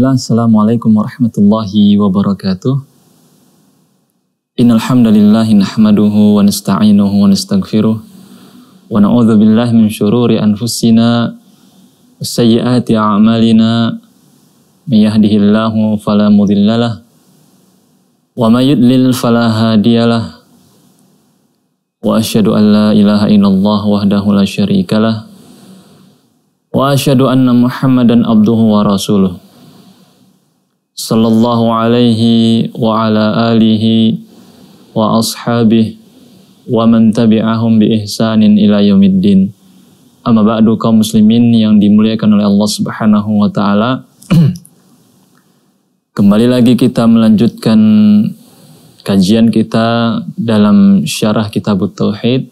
Bismillah, Assalamualaikum warahmatullahi wabarakatuh. Innal hamdalillahi nahmaduhu wa nasta'inuhu wa nastaghfiruh wa na'udzu billahi min syururi anfusina wa sayyiati a'malina. May yahdihillahu fala mudhillalah wa may yudlil fala hadiyalah. Wa asyhadu an la ilaha illallah wahdahu la syarikalah wa asyhadu anna Muhammadan abduhu wa rasuluh. Sallallahu alaihi wa ala alihi wa ashabihi wa man tabi'ahum bi ihsanin ila yaumiddin. Amma ba'du, kaum muslimin yang dimuliakan oleh Allah Subhanahu wa taala. Kembali lagi kita melanjutkan kajian kita dalam syarah Kitabut Tauhid.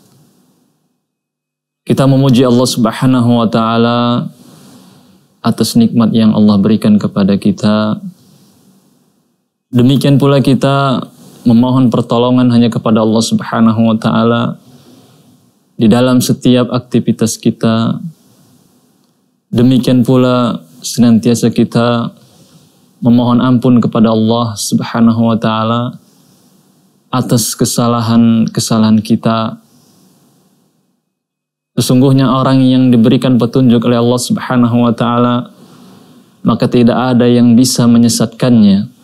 Kita memuji Allah Subhanahu wa taala atas nikmat yang Allah berikan kepada kita. Demikian pula kita memohon pertolongan hanya kepada Allah Subhanahu wa taala di dalam setiap aktivitas kita. Demikian pula senantiasa kita memohon ampun kepada Allah Subhanahu wa taala atas kesalahan-kesalahan kita. Sesungguhnya orang yang diberikan petunjuk oleh Allah Subhanahu wa taala, maka tidak ada yang bisa menyesatkannya.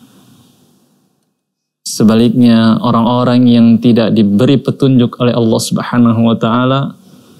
Sebaliknya, orang-orang yang tidak diberi petunjuk oleh Allah Subhanahu wa taala,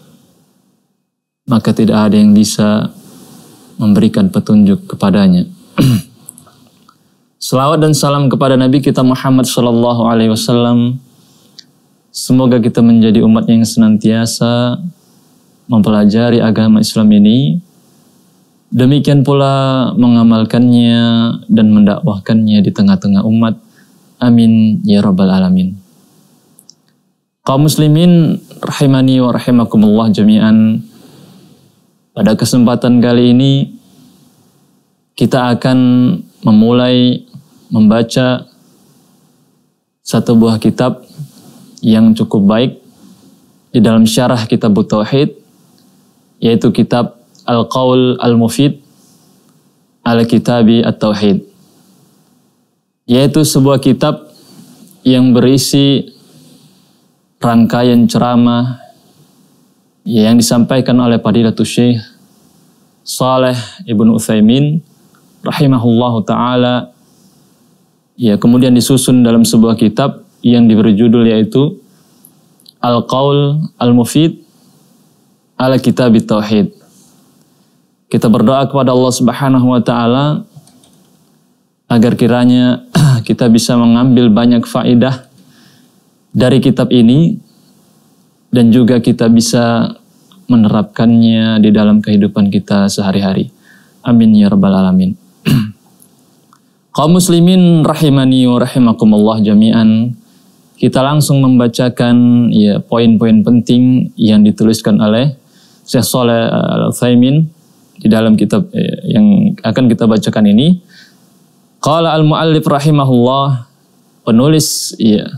maka tidak ada yang bisa memberikan petunjuk kepadanya. Selawat dan salam kepada Nabi kita Muhammad sallallahu alaihi wasallam. Semoga kita menjadi umat yang senantiasa mempelajari agama Islam ini, demikian pula mengamalkannya dan mendakwahkannya di tengah-tengah umat. Amin ya rabbal alamin. Kaum muslimin rahimani wa rahimakumullah jami'an. Pada kesempatan kali ini kita akan memulai membaca satu buah kitab yang cukup baik di dalam syarah Kitabut Tauhid, yaitu kitab Al-Qaul Al-Mufid Al-Kitabi At-Tauhid, yaitu sebuah kitab yang berisi rangkaian ceramah yang disampaikan oleh Fadilatul Syekh Shalih Ibnu Utsaimin rahimahullahu ta'ala, kemudian disusun dalam sebuah kitab yang diberi judul yaitu Al-Qaul Al-Mufid Al-Kitabi Tauhid. Kita berdoa kepada Allah Subhanahu wa taala agar kiranya kita bisa mengambil banyak faedah dari kitab ini dan juga kita bisa menerapkannya di dalam kehidupan kita sehari-hari. Amin ya rabbal alamin. Kaum muslimin rahimani wa rahimakumullah jami'an. Kita langsung membacakan poin-poin penting yang dituliskan oleh Syekh Shalih Al-Utsaimin di dalam kitab yang akan kita bacakan ini. Qala al-muallif rahimahullah, penulis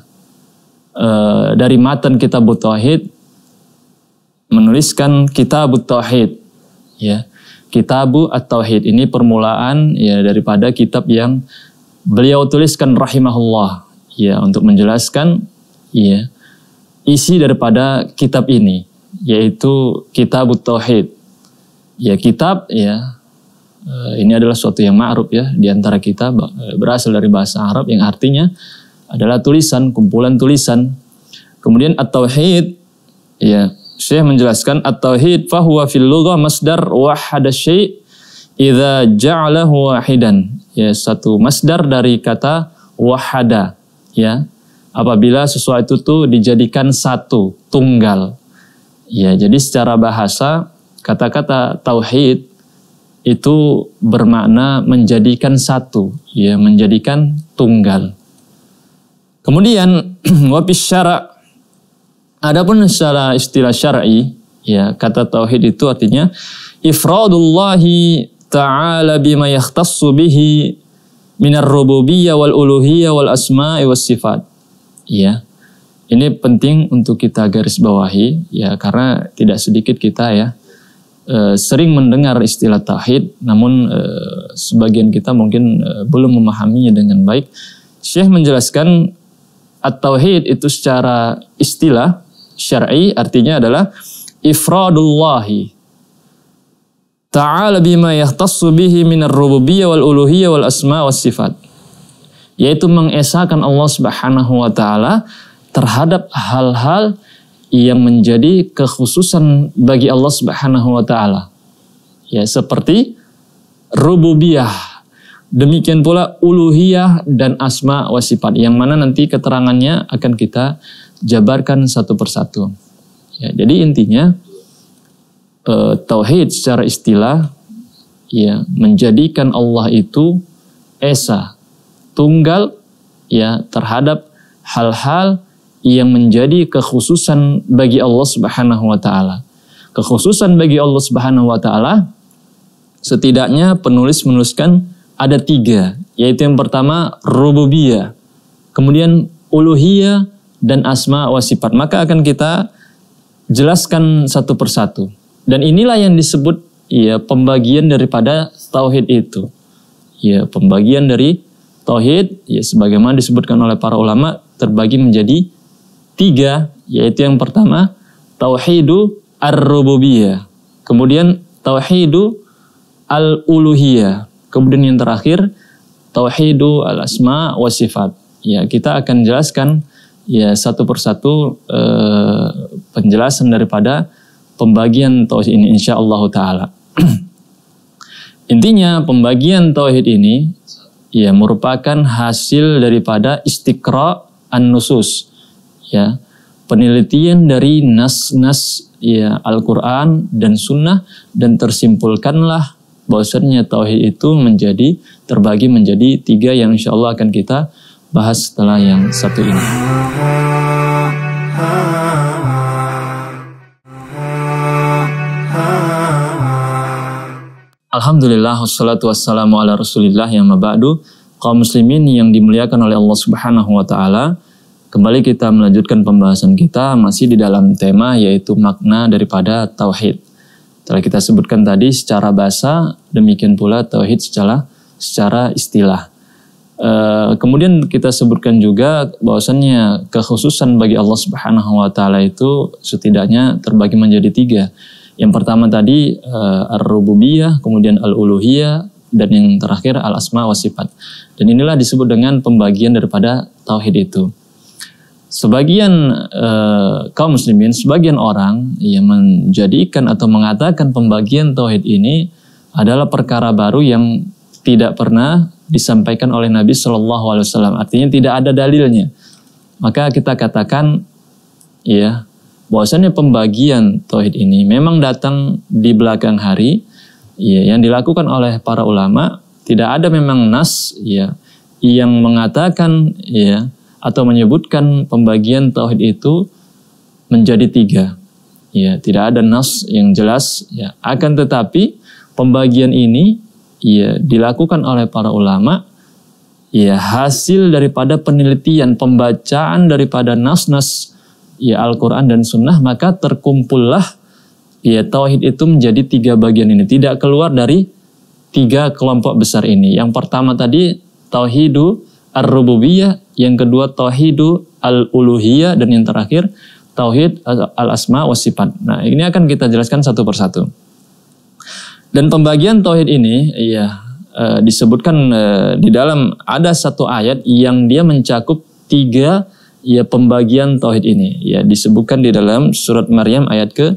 dari matan Kitabut Tauhid menuliskan Kitabut Tauhid. Kitabu At-Tauhid ini permulaan daripada kitab yang beliau tuliskan rahimahullah, untuk menjelaskan isi daripada kitab ini, yaitu Kitabut Tauhid. Kitab ini adalah suatu yang ma'ruf di antara kita, berasal dari bahasa Arab yang artinya adalah tulisan, kumpulan tulisan. Kemudian At-Tauhid, Syekh menjelaskan At-Tauhid fahuwa fil lughah masdar wahada syai' idza ja'alahu wahidan. Satu masdar dari kata wahada, apabila sesuatu itu dijadikan satu, tunggal. Jadi secara bahasa kata-kata tauhid itu bermakna menjadikan satu, menjadikan tunggal. Kemudian wafis syara', adapun secara istilah syar'i, kata tauhid itu artinya ifradullahi ta'ala bima yakhtassu bihi minar rububiyyah wal uluhiyyah wal asma'i was sifat. Ini penting untuk kita garis bawahi, karena tidak sedikit kita sering mendengar istilah tauhid, namun sebagian kita mungkin belum memahaminya dengan baik. Syekh menjelaskan at-tauhid itu secara istilah syar'i artinya adalah ifradullahi ta'ala bima yahtassu bihi minar rububiyyah wal uluhiyyah wal asma was sifat, yaitu mengesahkan Allah Subhanahu wa taala terhadap hal-hal yang menjadi kekhususan bagi Allah Subhanahu wa taala. Ya, seperti rububiyah. Demikian pula uluhiyah dan asma wa sifat, yang mana nanti keterangannya akan kita jabarkan satu persatu. Ya, jadi intinya tauhid secara istilah ya menjadikan Allah itu esa, tunggal ya terhadap hal-hal yang menjadi kekhususan bagi Allah Subhanahu wa taala. Kekhususan bagi Allah Subhanahu wa taala setidaknya penulis menuliskan ada 3, yaitu yang pertama rububiyah, kemudian uluhiyah dan asma wa sifat. Maka akan kita jelaskan satu persatu. Dan inilah yang disebut ya pembagian daripada tauhid itu. Ya, pembagian dari tauhid ya sebagaimana disebutkan oleh para ulama terbagi menjadi 3, yaitu yang pertama tauhidu ar-rububiyah, kemudian tauhidu al-uluhiyah, kemudian yang terakhir tauhidu al-asma wa sifat. Ya, kita akan jelaskan ya satu persatu penjelasan daripada pembagian tauhid ini insyaallah taala. Intinya pembagian tauhid ini ya merupakan hasil daripada istiqra an-nusus, ya, penelitian dari nas-nas ya Al-Quran dan Sunnah, dan tersimpulkanlah bahwasannya tauhid itu menjadi terbagi menjadi 3 yang insya Allah akan kita bahas setelah yang satu ini. Alhamdulillah wassalatu wassalamu ala rasulillah yang maba'du. Kaum muslimin yang dimuliakan oleh Allah Subhanahu wa taala, kembali kita melanjutkan pembahasan kita masih di dalam tema yaitu makna daripada tauhid. Telah kita sebutkan tadi secara bahasa, demikian pula tauhid secara istilah. Kemudian kita sebutkan juga bahwasannya kekhususan bagi Allah Subhanahu wa taala itu setidaknya terbagi menjadi 3. Yang pertama tadi ar-rububiyah, kemudian al-uluhiyah, dan yang terakhir al-asma wa sifat. Dan inilah disebut dengan pembagian daripada tauhid itu. Sebagian kaum muslimin, sebagian orang yang menjadikan atau mengatakan pembagian tauhid ini adalah perkara baru yang tidak pernah disampaikan oleh Nabi Shallallahu Alaihi Wasallam. Artinya tidak ada dalilnya. Maka kita katakan, ya, bahwasannya pembagian tauhid ini memang datang di belakang hari, ya, yang dilakukan oleh para ulama. Tidak ada memang nas, ya, yang mengatakan, ya, atau menyebutkan pembagian tauhid itu menjadi 3. Ya, tidak ada nas yang jelas, ya. Akan tetapi pembagian ini ya dilakukan oleh para ulama ya hasil daripada penelitian, pembacaan daripada nas-nas ya Al-Quran dan Sunnah, maka terkumpullah ya tauhid itu menjadi 3 bagian ini, tidak keluar dari 3 kelompok besar ini. Yang pertama tadi tauhidu ar-rububiyah, yang kedua tauhidu al-uluhiyah, dan yang terakhir tauhid al-asma wa sifat. Nah, ini akan kita jelaskan satu persatu. Dan pembagian tauhid ini ya disebutkan di dalam ada satu ayat yang dia mencakup 3 ya pembagian tauhid ini. Ya, disebutkan di dalam surat Maryam ayat ke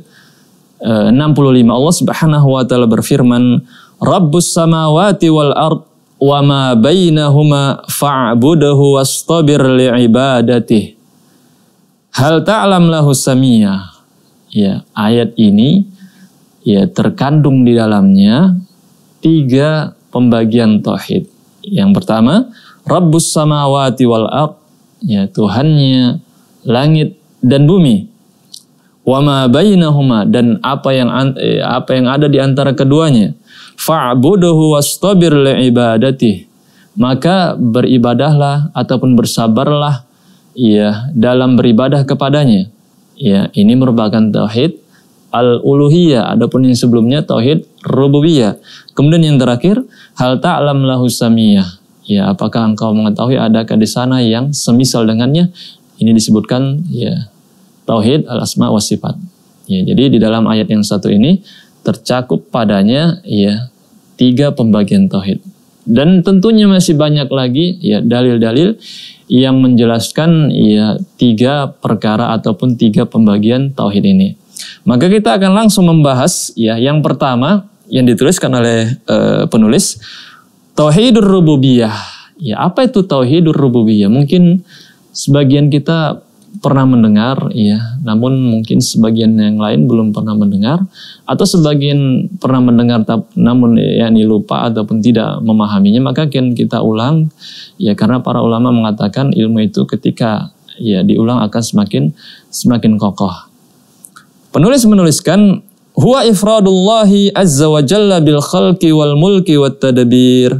65. Allah Subhanahu wa taala berfirman, Rabbus samawati wal ard wa ma bainahuma fa'budhu wastabir li'ibadatihi hal ta'lam lahu samiyah. Ya, ayat ini ya terkandung di dalamnya 3 pembagian tauhid. Yang pertama, Rabbus samawati wal ard, ya, Tuhannya langit dan bumi. Wa ma bainahuma, dan apa yang ada di antara keduanya. Fa'budhu wastabir li'ibadatihi, maka beribadahlah ataupun bersabarlah ya dalam beribadah kepadanya. Ya, ini merupakan tauhid al-uluhiyah. Adapun yang sebelumnya tauhid rububiyah. Kemudian yang terakhir, hal ta'lam lahu samiyah. Ya, apakah engkau mengetahui adakah di sana yang semisal dengannya? Ini disebutkan ya tauhid al-asma wa sifat. Ya, jadi di dalam ayat yang satu ini tercakup padanya ya 3 pembagian tauhid. Dan tentunya masih banyak lagi ya dalil-dalil yang menjelaskan ya 3 perkara ataupun 3 pembagian tauhid ini. Maka kita akan langsung membahas ya yang pertama yang dituliskan oleh penulis, tauhidur rububiyah. Ya, apa itu tauhidur rububiyah? Mungkin sebagian kita pernah mendengar ya, namun mungkin sebagian yang lain belum pernah mendengar, atau sebagian pernah mendengar namun yakni lupa ataupun tidak memahaminya. Maka akan kita ulang ya, karena para ulama mengatakan ilmu itu ketika ya diulang akan semakin kokoh. Penulis menuliskan, huwa ifradullahi azza wa jalla bil khalqi wal mulki wat tadbir.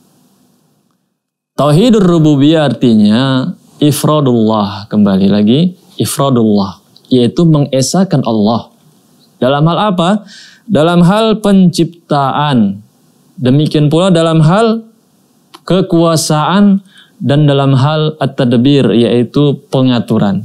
Tauhidur rububiyah artinya ifradullah, kembali lagi ifradullah, yaitu mengesahkan Allah. Dalam hal apa? Dalam hal penciptaan. Demikian pula dalam hal kekuasaan dan dalam hal at-tadbir, yaitu pengaturan.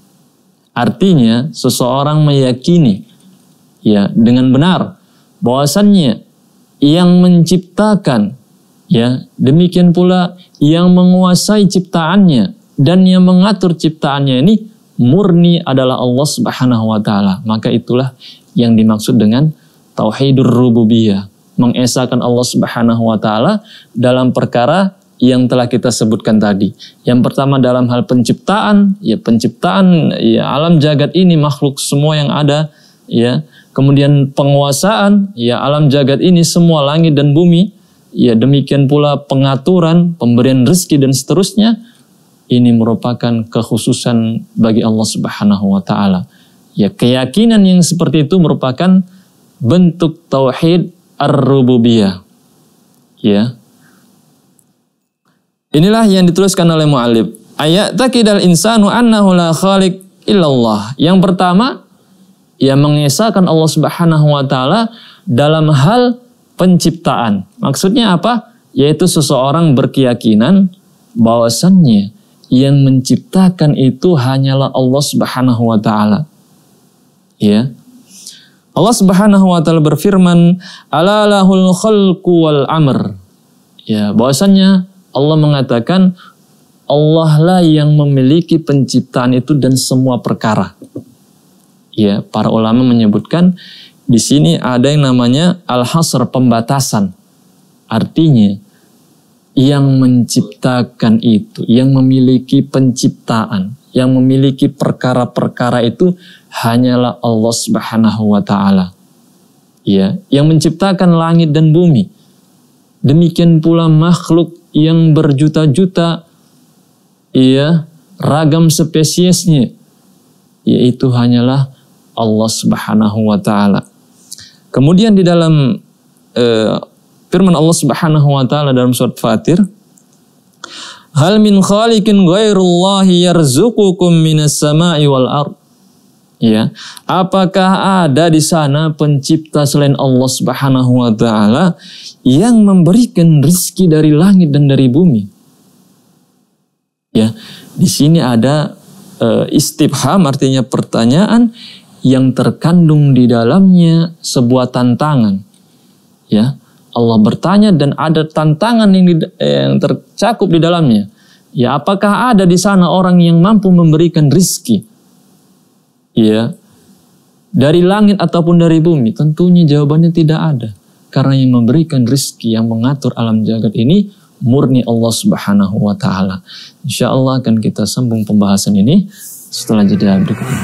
Artinya seseorang meyakini ya dengan benar bahwasannya yang menciptakan ya, demikian pula yang menguasai ciptaannya dan yang mengatur ciptaannya ini murni adalah Allah Subhanahu wa taala. Maka itulah yang dimaksud dengan tauhidur rububiyah, mengesahkan Allah Subhanahu wa taala dalam perkara yang telah kita sebutkan tadi. Yang pertama dalam hal penciptaan, ya penciptaan ya alam jagat ini, makhluk semua yang ada ya. Kemudian penguasaan, ya alam jagat ini semua langit dan bumi, ya demikian pula pengaturan, pemberian rezeki dan seterusnya. Ini merupakan kekhususan bagi Allah Subhanahu wa taala. Ya, keyakinan yang seperti itu merupakan bentuk tauhid ar-rububiyah. Ya. Inilah yang dituliskan oleh mu'allif. Ayat takidal insanu annahu la khaliq illallah. Yang pertama, ya mengesahkan Allah Subhanahu wa taala dalam hal penciptaan. Maksudnya apa? Yaitu seseorang berkeyakinan bahwasannya yang menciptakan itu hanyalah Allah Subhanahu wa taala. Ya. Allah Subhanahu wa taala berfirman, "Ala lahul khalqu wal amr." Ya, bahwasannya Allah mengatakan Allah lah yang memiliki penciptaan itu dan semua perkara. Ya, para ulama menyebutkan di sini ada yang namanya al-hasr, pembatasan. Artinya yang menciptakan itu, yang memiliki penciptaan, yang memiliki perkara-perkara itu hanyalah Allah Subhanahu wa taala. Ya, yang menciptakan langit dan bumi. Demikian pula makhluk yang berjuta-juta, ya, ragam spesiesnya, yaitu hanyalah Allah Subhanahu wa taala. Kemudian di dalam firman Allah Subhanahu wa taala dalam surat Fatir, hal min khaliqin ghairullahi yarzuqukum minas sama'i wal ard. Ya, apakah ada di sana pencipta selain Allah Subhanahu wa taala yang memberikan rezeki dari langit dan dari bumi? Ya, di sini ada istifham, artinya pertanyaan yang terkandung di dalamnya sebuah tantangan. Ya, Allah bertanya dan ada tantangan yang tercakup di dalamnya. Ya, apakah ada di sana orang yang mampu memberikan rezeki? Ya, dari langit ataupun dari bumi? Tentunya jawabannya tidak ada. Karena yang memberikan rezeki, yang mengatur alam jagat ini murni Allah Subhanahu wa taala. Insyaallah akan kita sambung pembahasan ini setelah jeda berikut ini.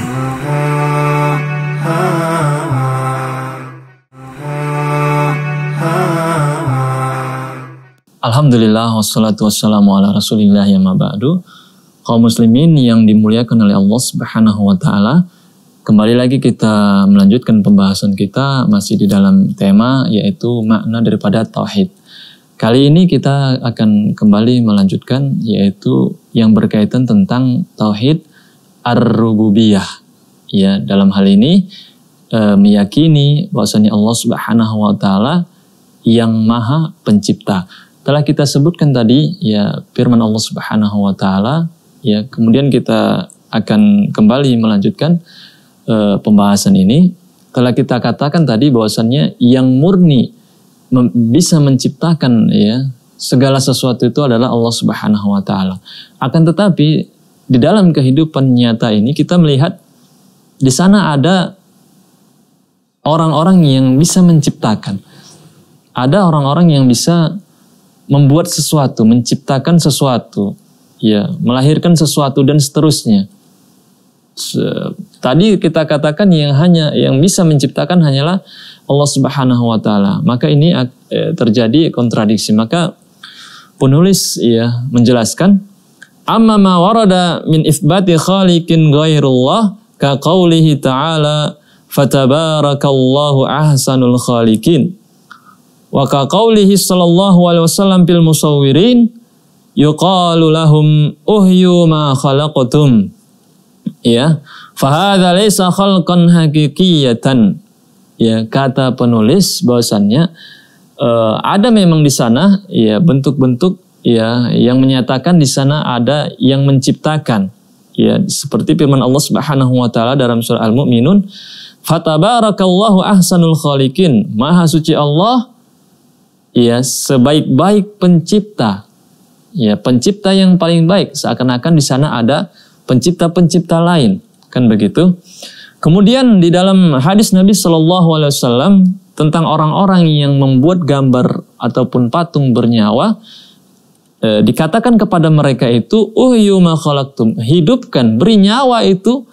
Alhamdulillah wassalatu wassalamu ala Rasulillah ya ma ba'du. Kaum muslimin yang dimuliakan oleh Allah Subhanahu wa taala, kembali lagi kita melanjutkan pembahasan kita masih di dalam tema yaitu makna daripada tauhid. Kali ini kita akan kembali melanjutkan yaitu yang berkaitan tentang tauhid ar-rububiyah. Ya, dalam hal ini meyakini bahwasanya Allah Subhanahu wa taala yang Maha Pencipta. Telah kita sebutkan tadi ya firman Allah Subhanahu wa taala, ya kemudian kita akan kembali melanjutkan pembahasan ini. Telah kita katakan tadi bahwasannya yang murni bisa menciptakan ya segala sesuatu itu adalah Allah Subhanahu wa taala. Akan tetapi di dalam kehidupan nyata ini kita melihat di sana ada orang-orang yang bisa menciptakan. Ada orang-orang yang bisa membuat sesuatu, menciptakan sesuatu, ya, melahirkan sesuatu dan seterusnya. Tadi kita katakan yang bisa menciptakan hanyalah Allah Subhanahu wa taala. Maka ini terjadi kontradiksi. Maka penulis ya menjelaskan, amma ma warada min itsbati khaliqin ghairullah ka qaulihi ta'ala fatabarakallahu ahsanul khaliqin. Wa ka qaulihi sallallahu alaihi wasallam fil musawwirin yuqalu lahum uhyu ma khalaqtum. Ya, fa hadza laysa khalqan haqiqiyatan. Ya, kata penulis bahwasannya ada memang di sana ya bentuk-bentuk ya yang menyatakan di sana ada yang menciptakan. Ya, seperti firman Allah Subhanahu wa taala dalam surah Al-Mu'minun, fatabarakallahu ahsanul khaliqin. Maha suci Allah ya sebaik-baik pencipta, ya pencipta yang paling baik. Seakan-akan di sana ada pencipta-pencipta lain, kan begitu. Kemudian di dalam hadis Nabi Shallallahu Alaihi Wasallam tentang orang-orang yang membuat gambar ataupun patung bernyawa, dikatakan kepada mereka itu, uhyu ma khalaqtum, hidupkan, beri nyawa itu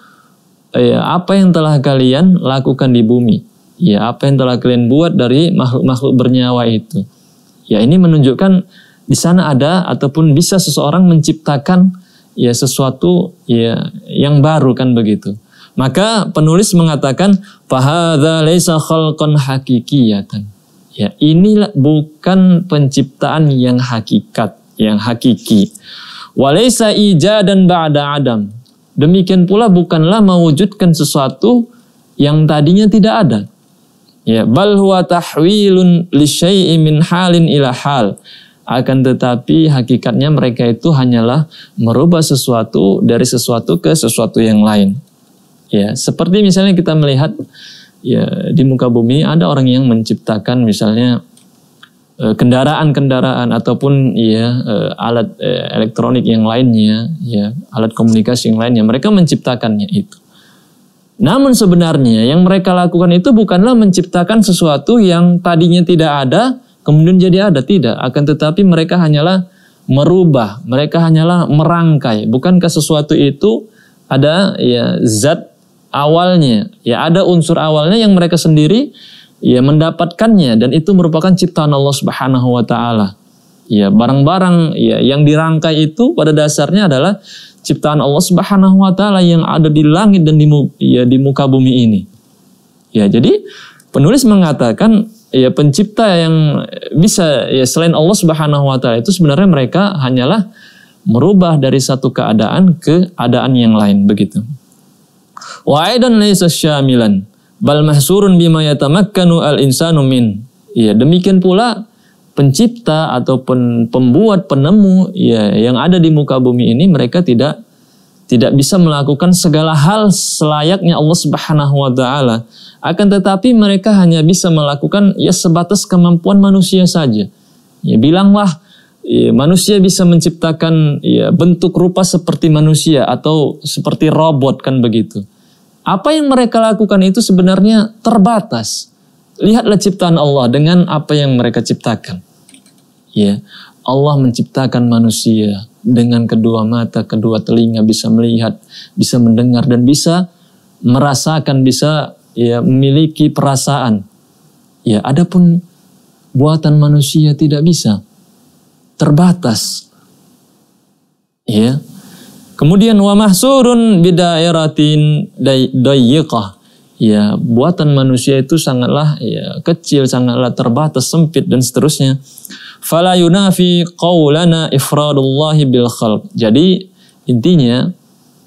apa yang telah kalian lakukan di bumi. Ya, apa yang telah kalian buat dari makhluk-makhluk bernyawa itu. Ya, ini menunjukkan di sana ada ataupun bisa seseorang menciptakan ya sesuatu ya yang baru, kan begitu. Maka penulis mengatakan fahadza laisa khalqan haqiqiyatan. Ya, inilah bukan penciptaan yang hakikat, yang hakiki. Walaysa ijadan ba'da adam. Demikian pula bukanlah mewujudkan sesuatu yang tadinya tidak ada. Ya, bal huwa tahwilun li syai'in min halin ila hal. Akan tetapi hakikatnya mereka itu hanyalah merubah sesuatu dari sesuatu ke sesuatu yang lain. Ya, seperti misalnya kita melihat ya di muka bumi ada orang yang menciptakan misalnya kendaraan-kendaraan ataupun ya alat elektronik yang lainnya, ya alat komunikasi yang lainnya, mereka menciptakannya itu. Namun sebenarnya yang mereka lakukan itu bukanlah menciptakan sesuatu yang tadinya tidak ada kemudian jadi ada, tidak. Akan tetapi mereka hanyalah merubah, mereka hanyalah merangkai. Bukankah sesuatu itu ada ya zat awalnya, ya ada unsur awalnya yang mereka sendiri ya mendapatkannya, dan itu merupakan ciptaan Allah Subhanahu wa taala. Ya, barang-barang ya yang dirangkai itu pada dasarnya adalah ciptaan Allah Subhanahu wa taala yang ada di langit dan di muka bumi ini. Ya, jadi penulis mengatakan ya pencipta yang bisa ya selain Allah Subhanahu wa taala itu sebenarnya mereka hanyalah merubah dari satu keadaan ke keadaan yang lain, begitu. Wa aidan laysa syamilan bal mahsurun bima yatamakkanu al-insanu min. Ya, demikian pula pencipta ataupun pembuat, penemu ya yang ada di muka bumi ini mereka tidak bisa melakukan segala hal selayaknya Allah Subhanahu wa taala. Akan tetapi mereka hanya bisa melakukan ya sebatas kemampuan manusia saja. Ya, bilanglah ya, manusia bisa menciptakan ya bentuk rupa seperti manusia atau seperti robot, kan begitu. Apa yang mereka lakukan itu sebenarnya terbatas. Lihatlah ciptaan Allah dengan apa yang mereka ciptakan. Ya, Allah menciptakan manusia dengan kedua mata, kedua telinga, bisa melihat, bisa mendengar dan bisa merasakan, bisa ya memiliki perasaan. Ya, adapun buatan manusia tidak bisa. Terbatas. Ya. Kemudian wa mahsurun bidairatin dayyiqah. Ya, buatan manusia itu sangatlah ya kecil, sangatlah terbatas, sempit dan seterusnya. Fala yunafi qaulana ifradullahi bil khalq. Jadi intinya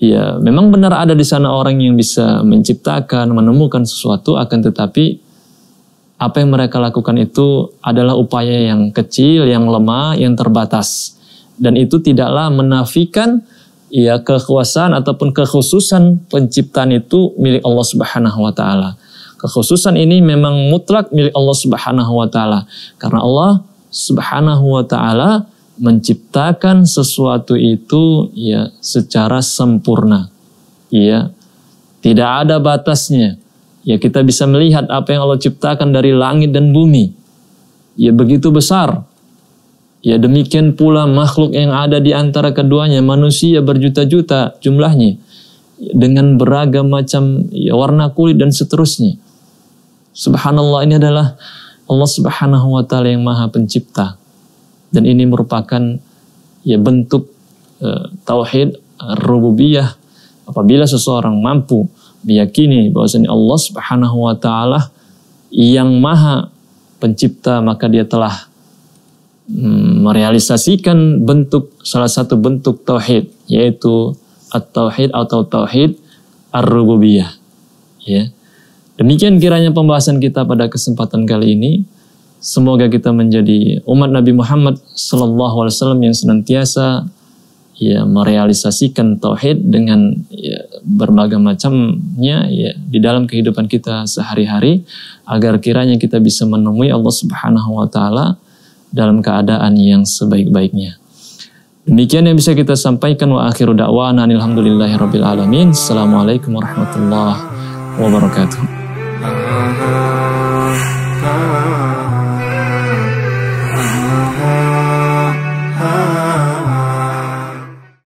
Ya, memang benar ada di sana orang yang bisa menciptakan, menemukan sesuatu, akan tetapi apa yang mereka lakukan itu adalah upaya yang kecil, yang lemah, yang terbatas. Dan itu tidaklah menafikan ya kekuasaan ataupun kekhususan penciptaan itu milik Allah Subhanahu wa taala. Kekhususan ini memang mutlak milik Allah Subhanahu wa taala. Karena Allah Subhanahu wa taala menciptakan sesuatu itu ya secara sempurna. Ya, tidak ada batasnya. Ya, kita bisa melihat apa yang Allah ciptakan dari langit dan bumi. Ya, begitu besar. Ya, demikian pula makhluk yang ada di antara keduanya, manusia berjuta-juta jumlahnya, dengan beragam macam ya, warna kulit dan seterusnya. Subhanallah, ini adalah Allah Subhanahu wa taala yang Maha Pencipta. Dan ini merupakan ya bentuk tauhid rububiyah apabila seseorang mampu meyakini bahwasanya Allah Subhanahu wa taala yang Maha Pencipta, maka dia telah merealisasikan salah satu bentuk tauhid, yaitu at-tauhid atau tauhid ar-rububiyah. Ya. Demikian kiranya pembahasan kita pada kesempatan kali ini. Semoga kita menjadi umat Nabi Muhammad sallallahu alaihi wasallam yang senantiasa ya merealisasikan tauhid dengan ya, berbagai macamnya ya di dalam kehidupan kita sehari-hari, agar kiranya kita bisa menemui Allah Subhanahu wa taala dalam keadaan yang sebaik-baiknya. Demikian yang bisa kita sampaikan, wa akhiru da'wana alhamdulillahirabbil alamin. Assalamualaikum warahmatullahi wabarakatuh.